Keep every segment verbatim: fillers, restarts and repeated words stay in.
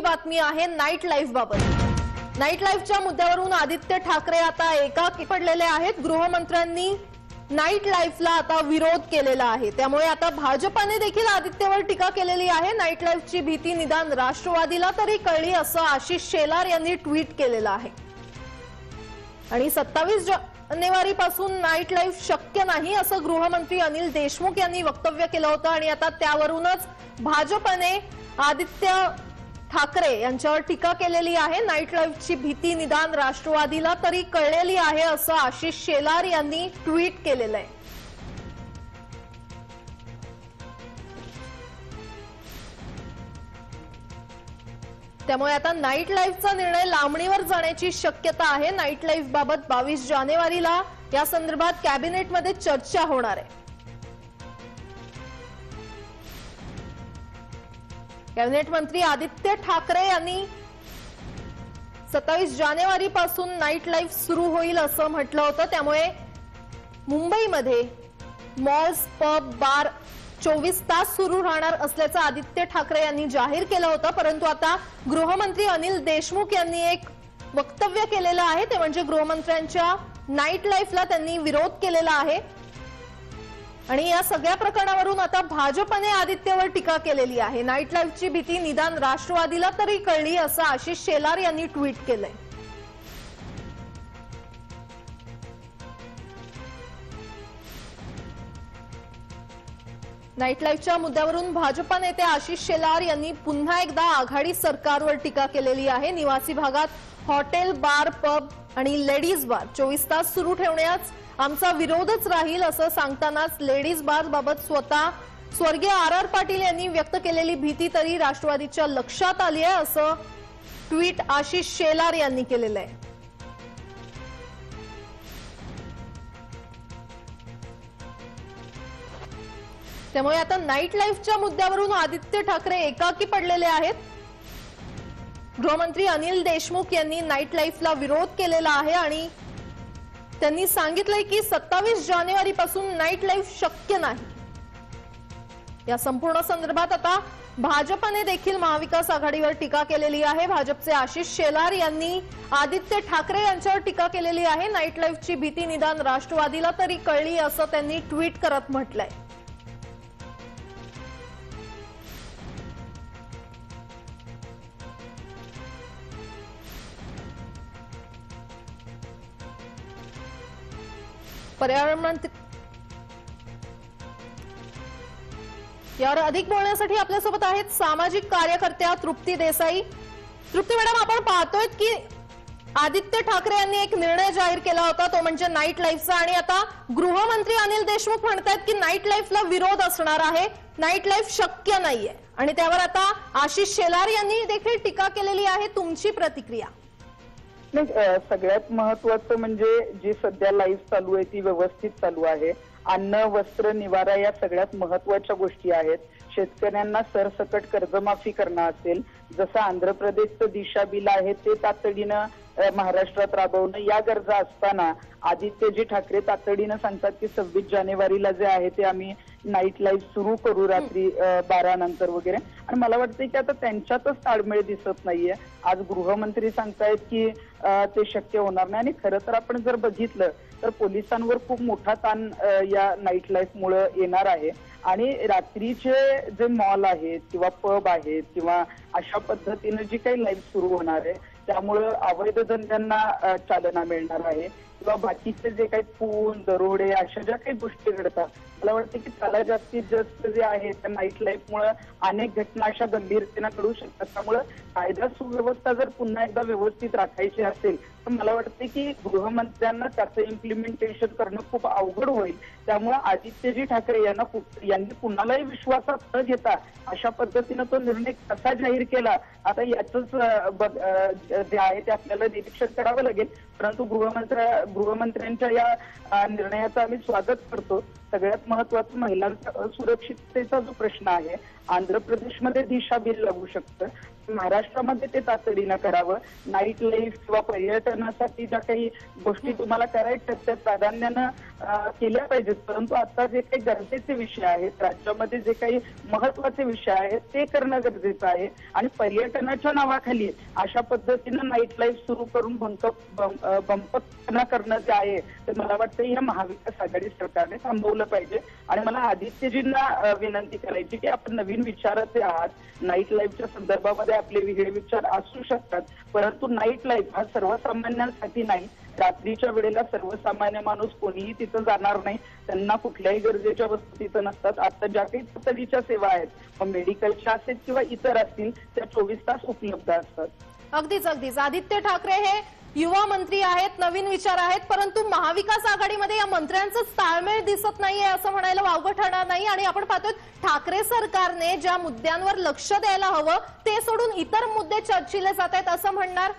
बातमी आहे night life बाबत। नाईट लाईफच्या मुद्द्यावरून आदित्य ठाकरे आता एकाकी पडलेले आहेत। गृहमंत्र्यांनी नाईट लाईफला आता विरोध केलेला आहे, त्यामुळे आता भाजपाने देखील आदित्यवर टीका केलेली आहे। नाईट लाईफची भीती निदान राष्ट्रवादीला तरी कळली असं आशिष शेलार यांनी ट्विट केलेलं आहे। आणि सत्तावीस जानेवारी पासून नाईट लाईफ शक्य नाही असं गृहमंत्री अनिल देशमुख यांनी वक्तव्य केलं होतं आणि आता त्यावरूनच भाजपने आदित्य ठाकरे यांच्यावर टीका केलेली आहे। नाईट लाईफची भीती निदान राष्ट्रवादीला तरी कळलेली आहे असं आशिष शेलार यांनी ट्विट केलेलं आहे। त्यामुळे आता नाईट लाईफचा निर्णय लांबणीवर जाण्याची शक्यता आहे। नाईट लाईफ बाबत बावीस जानेवारीला या संदर्भात कॅबिनेटमध्ये चर्चा होणार आहे। कॅबिनेट मंत्री आदित्य ठाकरे यांनी सत्तावीस जानेवारी पासून नाईट लाईफ सुरू होईल असं म्हटलं होतं। त्यामुळे मुंबईमध्ये मॉल्स, पब, बार चोवीस तास सुरू राहणार असल्याचं आदित्य ठाकरे यांनी जाहीर केलं होतं, परंतु आता गृहमंत्री अनिल देशमुख यांनी एक वक्तव्य केलेलं आहे, ते म्हणजे गृहमंत्र्यांच्या नाईट लाईफला त्यांनी विरोध केलेला आहे। आणि या सगळ्या प्रकरणावरून आता भाजपने आदित्यवर टीका केलेली आहे। नाईट लाईफची भीती निदान राष्ट्रवादीला तरी कळली असं आशिष शेलार यांनी ट्विट केलंय। नाईट लाईफच्या मुद्द्यावरून भाजपा नेते आशिष शेलार यांनी पुन्हा एकदा आघाडी सरकारवर टीका केलेली आहे। निवासी भागात हॉटेल, बार, पब आणि लेडीज बार चोवीस तास सुरू ठेवण्यास आमचा विरोधच राहील असं सांगतानाच लेडीज बार बाबत स्वतः स्वर्गीय आर आर पाटील यांनी व्यक्त केलेली भीती तरी राष्ट्रवादीच्या लक्षात आली आहे असं ट्विट आशिष शेलार यांनी केलेलं आहे। त्यामुळे आता नाईट लाईफच्या मुद्द्यावरून आदित्य ठाकरे एकाकी पडलेले आहेत। गृहमंत्री अनिल देशमुख यांनी नाईट लाईफला विरोध केलेला आहे आणि त्यांनी सांगितलंय की सत्तावीस जानेवारी पासून नाईट लाईफ शक्य नाही। या संपूर्ण संदर्भात आता भाजपने देखील महाविकास आघाडीवर टीका केलेली आहे। भाजपचे आशिष शेलार यांनी आदित्य ठाकरे यांच्यावर टीका केलेली आहे। नाईट लाईफची भीती निदान राष्ट्रवादीला तरी कळली असं त्यांनी ट्विट करत म्हटलंय। पर्यावरण मंत्री यावर अधिक बोलण्यासाठी आपल्यासोबत आहेत सामाजिक कार्यकर्त्या तृप्ती देसाई। तृप्ती मॅडम, आपण पाहतोय की आदित्य ठाकरे यांनी एक निर्णय जाहीर केला होता, तो म्हणजे नाईट लाईफचा, आणि आता गृहमंत्री अनिल देशमुख म्हणतात की नाईट लाईफला विरोध असणार आहे, नाईट लाईफ शक्य नाहीये, आणि त्यावर आता आशिष शेलार यांनी देखील टीका केलेली आहे। तुमची प्रतिक्रिया? नाही, सगळ्यात महत्वाचं म्हणजे जी सध्या लाईफ चालू आहे ती व्यवस्थित चालू आहे। अन्न, वस्त्र, निवारा या सगळ्यात महत्वाच्या गोष्टी आहेत। शेतकऱ्यांना सरसकट कर्जमाफी करणं असेल, जसं आंध्र प्रदेशचं दिशा बिल आहे ते तातडीनं महाराष्ट्रात राबवणं, या गरजा असताना आदित्यजी ठाकरे तातडीनं सांगतात की सव्वीस जानेवारीला जे आहे ते आम्ही नाईट लाईफ सुरू करू रात्री बारा नंतर वगैरे। आणि मला वाटतं की आता त्यांच्यातच ताळमेळ दिसत नाहीये। आज गृहमंत्री सांगतायत की ते शक्य होणार नाही, आणि खरं तर आपण जर बघितलं तर पोलिसांवर खूप मोठा ताण या नाईट लाईफ मुळे येणार आहे। आणि रात्रीचे जे मॉल आहेत किंवा पब आहेत किंवा अशा पद्धतीने जी काही लाईफ सुरू होणार आहे त्यामुळे अवैध धंद्यांना चालना मिळणार आहे, किंवा बाकीचे जे काही खून, दरोडे अशा ज्या काही गोष्टी घडतात, मला वाटतं की त्याला जास्तीत जास्त जे आहे त्या नाईट लाईफमुळे अनेक घटना अशा गंभीरतेनं घडू शकतात। त्यामुळे कायदा सुव्यवस्था जर पुन्हा एकदा व्यवस्थित राखायची असेल तर मला वाटतं की गृहमंत्र्यांना त्याचं इम्प्लिमेंटेशन करणं खूप अवघड होईल। त्यामुळे आदित्यजी ठाकरे यांना यांनी पुन्हालाही विश्वासात न घेता अशा पद्धतीनं तो निर्णय कसा जाहीर केला, आता याच जे आहे ते आपल्याला निरीक्षण करावं लागेल। परंतु गृहमंत्र्या गृहमंत्र्यांच्या या निर्णयाचं आम्ही स्वागत करतो। सगळ्यात महत्वाचं महिलांच्या असुरक्षिततेचा जो प्रश्न आहे, आंध्र प्रदेशमध्ये दिशा बिल लागू शकतं, महाराष्ट्रामध्ये ते तातडीनं करावं. नाईट लाईफ किंवा पर्यटनासाठी ज्या काही गोष्टी तुम्हाला करायच्या त्या प्राधान्यानं केल्या पाहिजेत, परंतु आता जे काही गरजेचे विषय आहेत, राज्यामध्ये जे काही महत्वाचे विषय आहेत ते करणं गरजेचं आहे. आणि पर्यटनाच्या नावाखाली अशा पद्धतीनं नाईट लाईफ सुरू करून बंपना करणं जे आहे ते मला वाटतं या महाविकास आघाडी सरकारने थांबवलं पाहिजे. आणि मला आदित्यजींना विनंती करायची की आपण नवीन विचाराचे आहात, नाईट लाईफच्या संदर्भामध्ये आपले वेगळे विचार असू शकतात, परंतु नाईट लाईफ हा सर्वसामान्यांसाठी नाही. रात्रीच्या वेळेला सर्वसामान्य माणूस कोणीही तिथं जाणार नाही, त्यांना कुठल्याही गरजेच्या वस्तू तिथं नसतात. आता ज्या काही तातडीच्या सेवा आहेत, मग मेडिकलच्या असतील किंवा इतर असतील, त्या चोवीस तास उपलब्ध असतात. अगदीच अगदीच आदित्य ठाकरे हे युवा मंत्री आहेत, नवीन विचार आहेत, परंतु महाविकास आघाडीमध्ये या मंत्र्यांचं ताळमेळ दिसत नाहीये असं म्हणायला वावगं ठरणार नाही. आणि आपण पाहतोय ठाकरे सरकारने ज्या मुद्द्यांवर लक्ष द्यायला हवं ते सोडून इतर मुद्दे चर्चिले जात आहेत असं म्हणणार.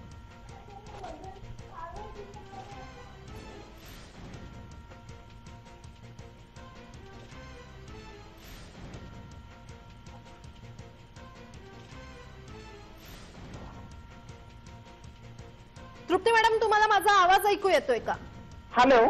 तृप्ती मॅडम, तुम्हाला माझा आवाज ऐकू येतोय का? हॅलो.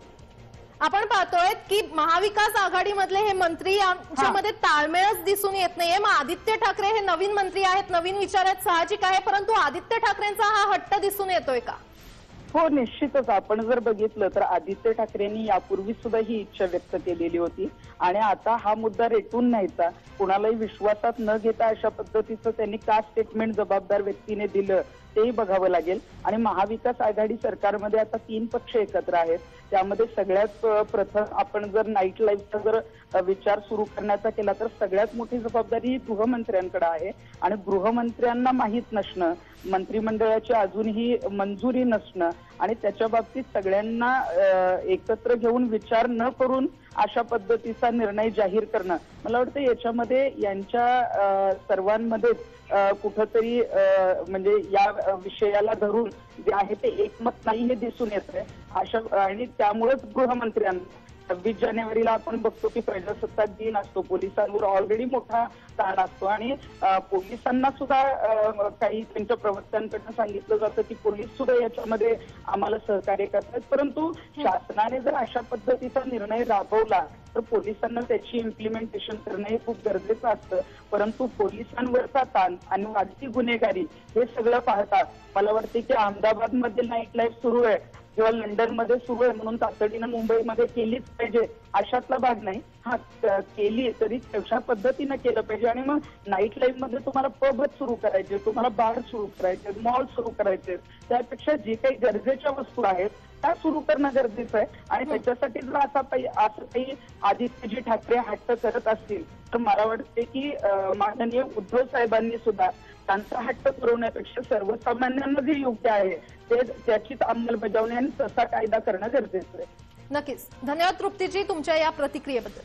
आपण पाहतोय की महाविकास आघाडीमधले हे मंत्री यांच्यामध्ये ताळमेळच दिसून येत नाहीये. मग आदित्य ठाकरे हे नवीन मंत्री आहेत, नवीन विचार आहेत, साहजिक आहे, परंतु आदित्य ठाकरेंचा हा हट्ट दिसून येतोय का? हो, निश्चितच. आपण जर बघितलं तर आदित्य ठाकरेंनी यापूर्वी सुद्धा ही इच्छा व्यक्त केलेली होती आणि आता हा मुद्दा रेटून न्यायचा, कुणालाही विश्वासात न घेता अशा पद्धतीचं त्यांनी का स्टेटमेंट जबाबदार व्यक्तीने दिलं तेही बघावं लागेल. आणि महाविकास आघाडी सरकारमध्ये आता तीन पक्ष एकत्र आहेत, त्यामध्ये सगळ्यात प्रथम आपण जर नाईट लाईफचा जर विचार सुरू करण्याचा केला तर सगळ्यात मोठी जबाबदारी ही गृहमंत्र्यांकडे आहे. आणि गृहमंत्र्यांना माहीत नसणं, मंत्रिमंडळाची अजूनही मंजुरी नसणं आणि त्याच्या बाबतीत सगळ्यांना एकत्र घेऊन विचार न करून अशा पद्धतीचा निर्णय जाहीर करणं, मला वाटतं याच्यामध्ये यांच्या सर्वांमध्ये कुठंतरी म्हणजे या विषयाला धरून जे आहे ते एकमत नाही हे दिसून येत आहे. अशा आणि त्यामुळेच गृहमंत्र्यांना सव्वीस जानेवारीला आपण बघतो की प्रजासत्ताक दिन असतो, पोलिसांवर ऑलरेडी मोठा ताण असतो आणि पोलिसांना सुद्धा काही त्यांच्या प्रवक्त्यांकडनं सांगितलं जातं की पोलीस सुद्धा याच्यामध्ये आम्हाला सहकार्य करतात. परंतु शासनाने जर अशा पद्धतीचा निर्णय राबवला तर पोलिसांना त्याची इम्प्लिमेंटेशन करणं हे खूप गरजेचं असतं. परंतु पोलिसांवरचा ताण आणि वाढती गुन्हेगारी हे सगळं पाहता मला वाटते की अहमदाबादमध्ये नाईट लाईफ सुरू आहे किंवा लंडनमध्ये सुरू आहे म्हणून तातडीनं मुंबईमध्ये केलीच पाहिजे अशातला भाग नाही. हा, केली तरी तशा पद्धतीनं केलं पाहिजे. आणि मग नाईट लाईफ मध्ये तुम्हाला पबच सुरू करायचे, तुम्हाला बार सुरू करायचे, मॉल सुरू करायचे, त्यापेक्षा जे काही गरजेच्या वस्तू आहेत त्या सुरू करणं गरजेचं आहे. आणि त्याच्यासाठी जर असा काही असं काही आदित्यजी ठाकरे हट्ट करत असतील तर मला वाटते की माननीय उद्धव साहेबांनी सुद्धा त्यांचा हट्ट पुरवण्यापेक्षा सर्वसामान्यांना जे योग्य आहे ते त्याचीच अंमलबजावणी आणि तसा कायदा करणं गरजेचं आहे. नक्कीच. धन्यवाद तृप्तीजी तुमच्या या प्रतिक्रियेबद्दल.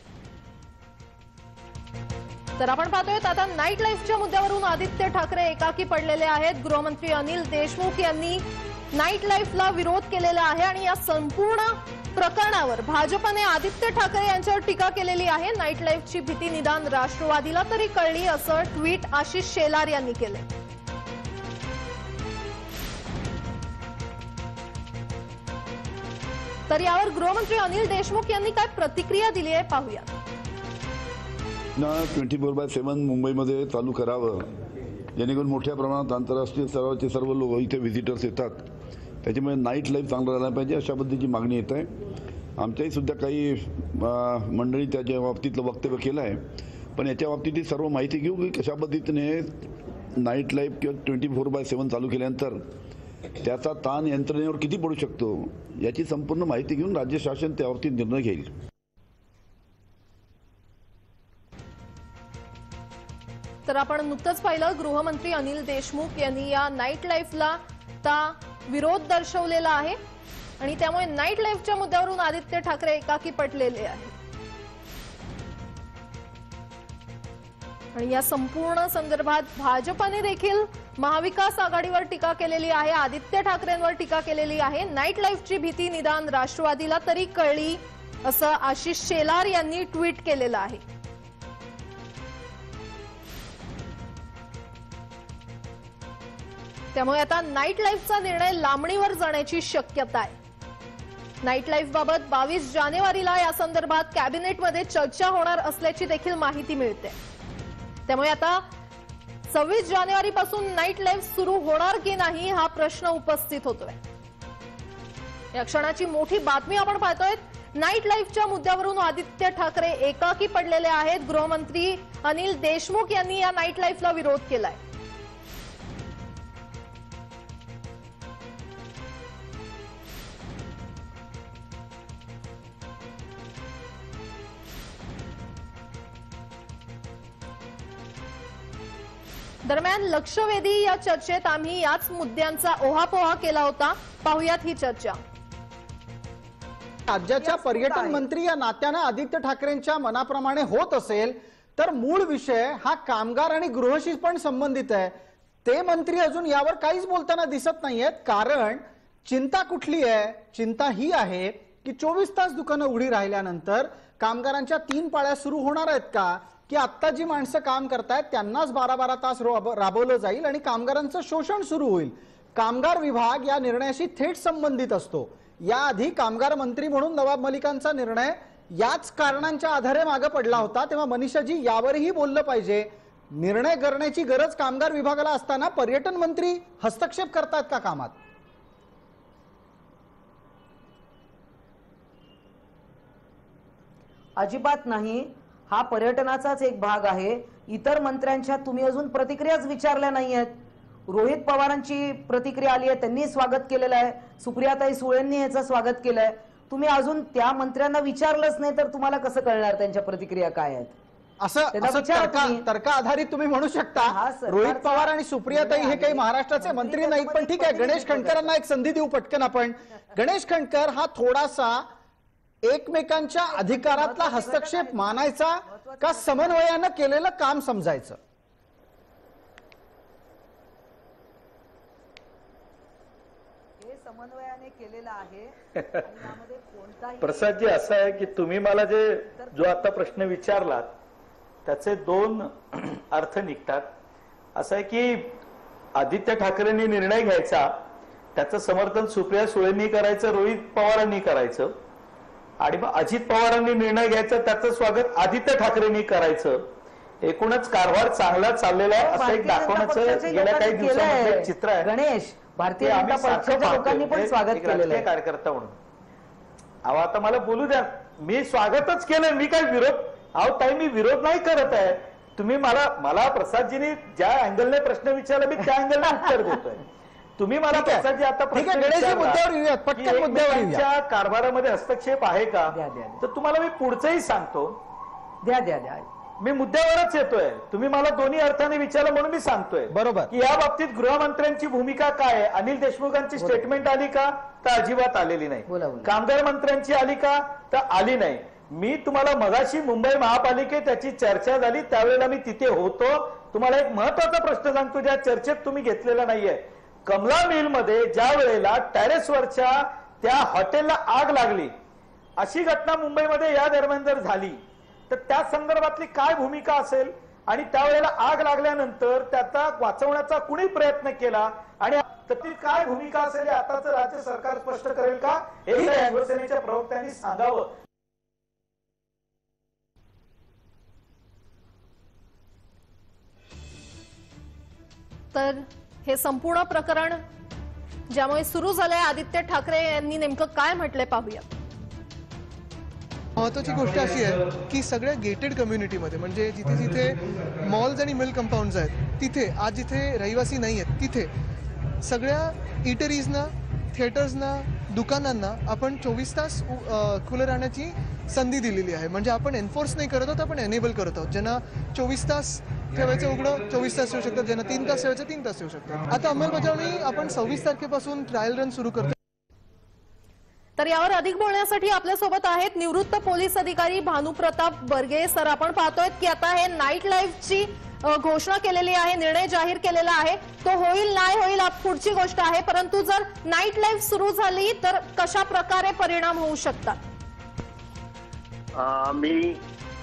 तर आपण पाहतोय आता नाईट लाईफच्या मुद्द्यावरून आदित्य ठाकरे एकाकी पडलेले आहेत. गृहमंत्री अनिल देशमुख यांनी नाईट लाईफला विरोध केलेला आहे आणि या संपूर्ण प्रकरणावर भाजपने आदित्य ठाकरे यांच्यावर टीका केलेली आहे. नाईट लाईफची भीती निदान राष्ट्रवादीला तरी कळली असं ट्विट आशिष शेलार यांनी केलंय. तर यावर गृहमंत्री अनिल देशमुख यांनी काय प्रतिक्रिया दिली आहे पाहूया. ना ट्वेंटी फोर बाय सेवन मुंबईमध्ये चालू करावं जेणेकरून मोठ्या प्रमाणात आंतरराष्ट्रीय स्तरावरचे सर्व लोक इथे व्हिजिटर्स येतात, त्याच्यामुळे नाईट लाईफ चांगलं राहायला पाहिजे अशा पद्धतीची मागणी येत आहे. आमच्याही सुद्धा काही मंडळी त्याच्या बाबतीतलं वक्तव्य केलं आहे, पण याच्या बाबतीत सर्व माहिती घेऊ की कशा पद्धतीने नाईट लाईफ किंवा ट्वेंटी फोर बाय सेवन चालू केल्यानंतर त्याचा ताण यंत्रणेवर किती पडू शकतो याची संपूर्ण माहिती घेऊन राज्य शासन त्या बाबतीत निर्णय घेईल. तर आपण नुकतंच पाहिलं गृहमंत्री अनिल देशमुख यांनी या नाईट लाईफला आता विरोध दर्शवलेला आहे आणि त्यामुळे नाईट लाईफच्या मुद्द्यावरून आदित्य ठाकरे एकाकी पडलेले आहेत. आणि या संपूर्ण संदर्भात भाजपने देखील महाविकास आघाडीवर टीका केलेली आहे, आदित्य ठाकरेंवर टीका केलेली आहे. नाईट लाईफची भीती निदान राष्ट्रवादीला तरी कळली असं आशिष शेलार यांनी ट्विट केलेलं आहे. त्यामुळे आता नाईट लाईफचा निर्णय लांबणीवर जाण्याची शक्यता आहे। नाईट लाईफ बाबत बावीस जानेवारीला या संदर्भात कॅबिनेटमध्ये चर्चा होणार असल्याची देखील माहिती मिळते। त्यामुळे आता सव्वीस जानेवारीपासून नाईट लाईफ सुरू होणार की नाही हा प्रश्न उपस्थित होतोय। या क्षणाची मोठी बातमी आपण पाहतोय। नाईट लाईफच्या मुद्द्यावरून आदित्य ठाकरे एकाकी पडलेले आहेत। गृहमंत्री अनिल देशमुख यांनी या नाईट लाईफला विरोध केलाय। दरम्यान लक्षवेधी या चर्चेत आम्ही याच मुद्द्यांचा ओहापोहा केला होता। पाहुयात ही चर्चा। राज्याच्या पर्यटन मंत्री या नात्याने आदित्य ठाकरेंच्या मनाप्रमाणे होत असेल तर मूळ विषय हा कामगार आणि गृहशी पण संबंधित आहे। ते मंत्री अजून यावर काहीच बोलताना दिसत नाहीयेत। कारण चिंता कुठली आहे? चिंता ही आहे की चोवीस तास दुकानं उघडी राहिल्यानंतर कामगारांच्या तीन पाळ्या सुरू होणार आहेत का, की आता जी माणसं काम करतायत त्यांनाच बारा बारा तास राबवलं जाईल आणि कामगारांचं शोषण सुरू होईल। कामगार विभाग या निर्णयाशी थेट संबंधित असतो। याआधी कामगार मंत्री म्हणून नवाब मलिकांचा निर्णय याच कारणांच्या आधारे मागे पडला होता। तेव्हा मनीषाजी यावरही बोललं पाहिजे। निर्णय करण्याची गरज कामगार विभागाला असताना पर्यटन मंत्री हस्तक्षेप करतात का कामात? अजिबात नाही। हा पर्यटनाचाच एक भाग आहे। इतर मंत्र्यांच्या तुम्ही अजून प्रतिक्रियाच विचारल्या नाहीयेत। रोहित पवारांची प्रतिक्रिया आली आहे, त्यांनी स्वागत केलेलं आहे। सुप्रियाताई सुळेंनी याचं स्वागत केलंय। तुम्ही अजून त्या मंत्र्यांना विचारलंच नाही तर तुम्हाला कसं कळणार त्यांच्या प्रतिक्रिया काय आहेत? असं असं तर्का तर्का आधारित तुम्ही म्हणू शकता। रोहित पवार आणि सुप्रियाताई हे काही महाराष्ट्राचे मंत्री नाहीत, पण ठीक आहे, गणेश खंडकरांना एक संधी देऊ पटकन आपण। गणेश खंडकर हा थोडासा एकमेकांच्या अधिकारातला हस्तक्षेप मानायचा का समन्वयानं केलेलं काम समजायचं? हे समन्वयाने केलेलं आहे आणि यामध्ये कोणताही प्रसादजी असं आहे की तुम्ही मला जे जो आता प्रश्न विचारलात त्याचे दोन अर्थ निघतात। असं आहे की आदित्य ठाकरेंनी निर्णय घ्यायचा, त्याचं समर्थन सुप्रिया सुळेंनी करायचं, रोहित पवारांनी करायचं, आणि मग अजित पवारांनी निर्णय घ्यायचा, त्याचं स्वागत आदित्य ठाकरेंनी करायचं। एकूणच कारभार चांगला चाललेला आहे असं एक दाखवण्याचं गेल्या काही दिवसांमध्ये चित्र आहे। गणेश, भारतीय जनता पक्षाच्या लोकांनी पण स्वागत केलेलं आहे कार्यकर्ता म्हणून। अहो आता मला बोलू द्या, मी स्वागतच केलंय, मी काय विरोध? अहो ताई, मी विरोध नाही करत आहे। तुम्ही मला मला प्रसादजींनी ज्या अँगलने प्रश्न विचारला मी त्या अँगलने उत्तर देतोय। तुम्ही मला प्रसादजी आता प्रश्न कारभारामध्ये हस्तक्षेप आहे का, तर तुम्हाला मी पुढचंही सांगतो। द्या द्या द्या मी मुद्द्यावरच येतोय। तुम्ही मला दोन्ही अर्थाने विचारलं म्हणून मी सांगतोय बरोबर की या बाबतीत गृहमंत्र्यांची भूमिका काय आहे। अनिल देशमुखांची स्टेटमेंट आली का, तर अजिबात आलेली नाही। कामगार मंत्र्यांची आली का, तर आली नाही। मी तुम्हाला मगाशी मुंबई महापालिकेत त्याची चर्चा झाली त्यावेळेला मी तिथे होतो। तुम्हाला एक महत्वाचा प्रश्न सांगतो ज्या चर्चेत तुम्ही घेतलेला नाहीये। कमला मिल मध्ये ज्या वेळेला टेरेसवरच्या त्या हॉटेलला आग लागली, अशी घटना मुंबईमध्ये या दरम्यान जर झाली तर त्या संदर्भातली काय भूमिका असेल, आणि त्यावेळेला आग लागल्यानंतर त्याचा वाचवण्याचा कुणी प्रयत्न केला आणि त्याची काय भूमिका असेल हे आताच राज्य सरकार स्पष्ट करेल का, हे शिवसेनेच्या प्रवक्त्यांनी सांगावं। तर हे संपूर्ण प्रकरण ज्यामुळे सुरू झालंय, आदित्य ठाकरे यांनी नेमकं काय म्हटलंय पाहूया। महत्वाची गोष्ट अशी आहे की सगळ्या गेटेड कम्युनिटीमध्ये म्हणजे जिथे जिथे मॉल्स आणि मिल कंपाऊंड्स आहेत तिथे आज जिथे रहिवासी नाही आहेत तिथे सगळ्या इटरीजना, थिएटर्सना, दुकानांना आपण चोवीस तास खुलं राहण्याची संधी दिलेली आहे। म्हणजे आपण एन्फोर्स नाही करत आहोत, आपण एनेबल करत आहोत। ज्यांना चोवीस तास ठेवायचं उघडं चोवीस तास ठेवू शकतात, ज्यांना तीन तास ठेवायचं तीन तास ठेवू शकतात। आता अंमलबजावणी आपण सव्वीस तारखेपासून ट्रायल रन सुरू करतो। तर यावर अधिक बोलण्यासाठी आपल्यासोबत आहेत निवृत्त पोलीस अधिकारी भानुप्रताप बर्गे सर। आपण पाहतोय की आता हे नाईट लाईफची घोषणा केलेली आहे, निर्णय जाहीर केलेला आहे, तो होईल नाही होईल पुढची गोष्ट आहे, परंतु जर नाईट लाईफ सुरू झाली तर कशा प्रकारे परिणाम होऊ शकतात? मी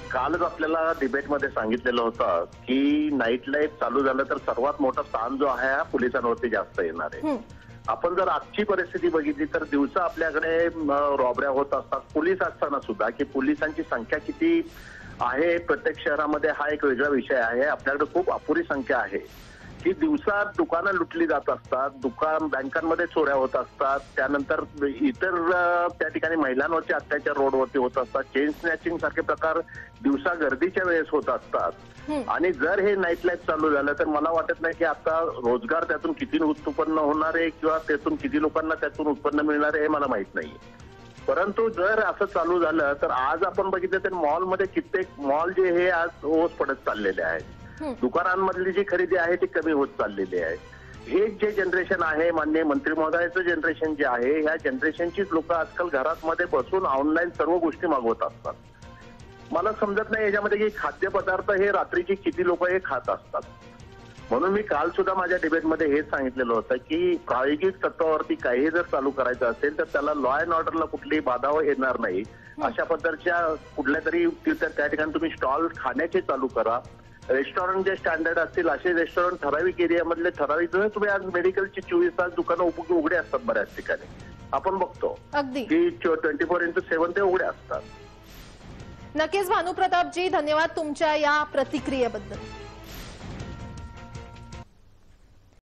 कालच आपल्याला डिबेटमध्ये सांगितलेलं होतं की नाईट लाईफ चालू झालं तर सर्वात मोठा ताण जो आहे हा पोलिसांवरती जास्त येणार आहे. आपण जर आजची परिस्थिती बघितली तर दिवसा आपल्याकडे रॉबऱ्या होत असतात, पोलीस असताना सुद्धा, की पोलिसांची संख्या किती आहे प्रत्येक शहरामध्ये हा एक वेगळा विषय आहे. आपल्याकडे खूप अपुरी संख्या आहे की दिवसा दुकानं लुटली जात असतात, दुकान बँकांमध्ये चोऱ्या होत असतात, त्यानंतर इतर त्या ठिकाणी महिलांवरचे अत्याचार रोडवरती होत असतात, चेन स्नॅचिंग सारखे प्रकार दिवसा गर्दीच्या वेळेस होत असतात. आणि जर हे नाईट लाईफ चालू झालं तर मला वाटत नाही की आता रोजगार त्यातून किती उत्पन्न होणार आहे किंवा त्यातून किती लोकांना त्यातून उत्पन्न मिळणार आहे हे मला माहित नाही. परंतु जर असं चालू झालं तर आज आपण बघितलं तर मॉलमध्ये कित्येक मॉल जे हे आज ओस पडत चाललेले आहेत, दुकानांमधली जी खरेदी आहे ती कमी होत चाललेली आहे. हे जे जनरेशन आहे माननीय मंत्री महोदयाचं जनरेशन जे आहे, ह्या जनरेशनचीच लोक आजकाल घरामध्ये बसून ऑनलाईन सर्व गोष्टी मागवत असतात. मला समजत नाही याच्यामध्ये की खाद्यपदार्थ हे रात्रीची किती लोक हे खात असतात. म्हणून मी काल सुद्धा माझ्या डिबेटमध्ये हेच सांगितलेलं होतं की प्रायोगिक तत्वावरती काही जर चालू करायचं असेल तर त्याला लॉ अँड ऑर्डरला कुठलीही बाधा येणार नाही. अशा पद्धतीच्या कुठल्या तरी त्या ठिकाणी तुम्ही स्टॉल खाण्याचे चालू करा. रेस्टॉरंट जे स्टँडर्ड असतील असे रेस्टॉरंट ठराविक एरियामधले ठराविक, तुम्ही आज मेडिकलची चोवीस तास दुकानं उघडे असतात बऱ्याच ठिकाणी, आपण बघतो की ट्वेंटी फोर इंटू सेव्हन ते उघडे असतात. नक्कीच भानुप्रतापजी, धन्यवाद तुमच्या या प्रतिक्रियेबद्दल.